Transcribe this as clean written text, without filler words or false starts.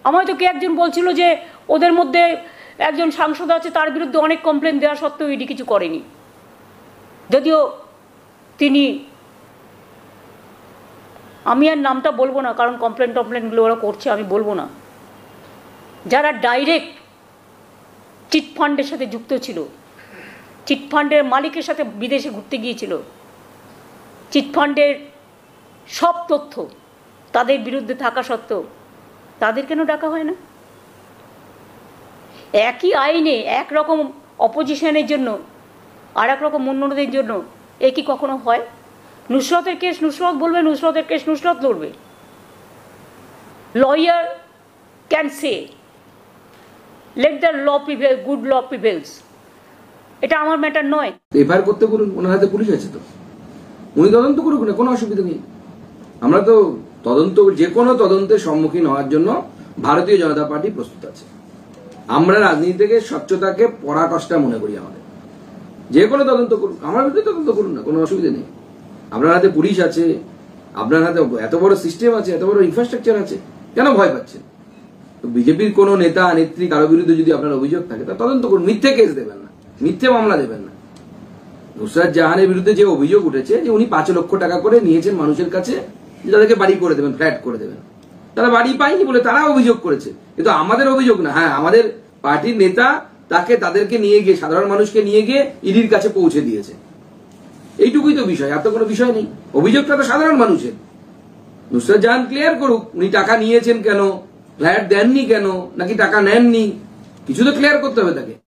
আমায় তো কে একজন বলছিল যে ওদের মধ্যে একজন সাংসদ আছে, তার বিরুদ্ধে অনেক কমপ্লেন দেওয়া সত্ত্বেও ইডি কিছু করেনি। যদিও তিনি, আমি আর নামটা বলবো না, কারণ কমপ্লেনগুলো ওরা করছে, আমি বলবো না, যারা ডাইরেক্ট চিটফান্ডের সাথে যুক্ত ছিল, চিটফান্ডের মালিকের সাথে বিদেশে ঘুরতে গিয়েছিল, চিটফান্ডের সব তথ্য তাদের বিরুদ্ধে থাকা সত্ত্বেও তাদের কেন ডাকা হয় না? একই আইনে একরকম অপোজিশনের জন্য আর এক রকম অন্যদের জন্য একই কখনো হয়? নুসরতের কেস নুসরত বলবে, নুসরতের কেস নুসরত লড়বে। Lawyer can say let the law prevail, good law prevails. এটা আমার ম্যাটার নয়। এফআইআর করতে বলুন, ওনার হাতে পুলিশ আছে তো, উনি তদন্ত করুক না, কোনো অসুবিধা নেই। আমরা তো তদন্ত, যে কোনো তদন্তের সম্মুখীন হওয়ার জন্য ভারতীয় জনতা পার্টি প্রস্তুত আছে। আমরা রাজনীতি থেকে স্বচ্ছতাকে পরাকাষ্ঠা মনে করি। আমাদের যে কোনো তদন্ত করুন, আমার বিরুদ্ধে তদন্ত করুন না, কোনো অসুবিধা নেই। আপনার হাতে পুলিশ আছে, আপনার হাতে এত বড় সিস্টেম আছে, এত বড় ইনফ্রাস্ট্রাকচার আছে, কেন ভয় পাচ্ছেন? বিজেপির কোন নেতা নেত্রী কারো বিরুদ্ধে যদি আপনার অভিযোগ থাকে তা তদন্ত করুন, মিথ্যে কেস দেবেন না, মিথ্যে মামলা দেবেন না। নুসরাত জাহানের বিরুদ্ধে যে অভিযোগ উঠেছে যে উনি 5 লক্ষ টাকা করে নিয়েছেন মানুষের কাছে, তাদেরকে বাড়ি করে দেবেন, ফ্ল্যাট করে দেবেন, তারা বাড়ি পায়নি বলে তারা অভিযোগ করেছে, কিন্তু আমাদের অভিযোগ না। হ্যাঁ, আমাদের পার্টির নেতা তাদেরকে নিয়ে গিয়ে, সাধারণ মানুষকে নিয়ে গিয়ে ইডির কাছে পৌঁছে দিয়েছে। এইটুকুই তো বিষয়, আর তো কোনো বিষয় নেই। অভিযোগটা তো সাধারণ মানুষের। নুসরাত জাহান ক্লিয়ার করুক, উনি টাকা নিয়েছেন কেন, ফ্ল্যাট দেননি কেন, নাকি টাকা নেননি, কিছু তো ক্লিয়ার করতে হবে তাকে।